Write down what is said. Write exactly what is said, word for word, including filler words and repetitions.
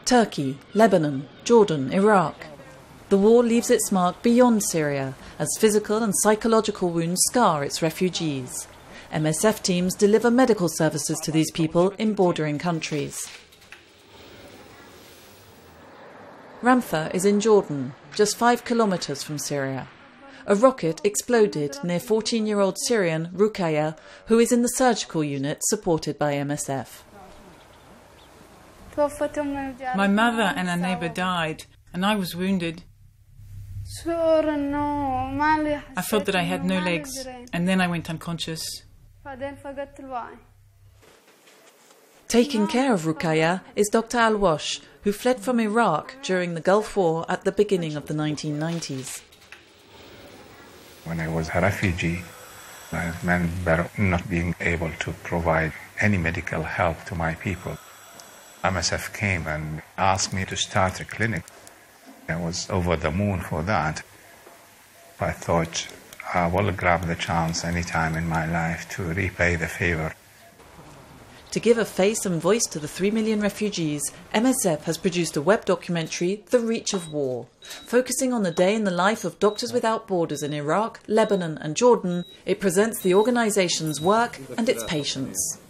Turkey, Lebanon, Jordan, Iraq. The war leaves its mark beyond Syria as physical and psychological wounds scar its refugees. M S F teams deliver medical services to these people in bordering countries. Ramtha is in Jordan, just five kilometres from Syria. A rocket exploded near fourteen-year-old Syrian Ruqayya, who is in the surgical unit supported by M S F. My mother and a neighbour died, and I was wounded. I felt that I had no legs, and then I went unconscious. Taking care of Ruqayya is Doctor Al-Wash, who fled from Iraq during the Gulf War at the beginning of the nineteen nineties. When I was a refugee, I meant not being able to provide any medical help to my people. M S F came and asked me to start a clinic. I was over the moon for that. I thought I will grab the chance any time in my life to repay the favor. To give a face and voice to the three million refugees, M S F has produced a web documentary, The Reach of War. Focusing on the day in the life of Doctors Without Borders in Iraq, Lebanon and Jordan, it presents the organisation's work and its patients.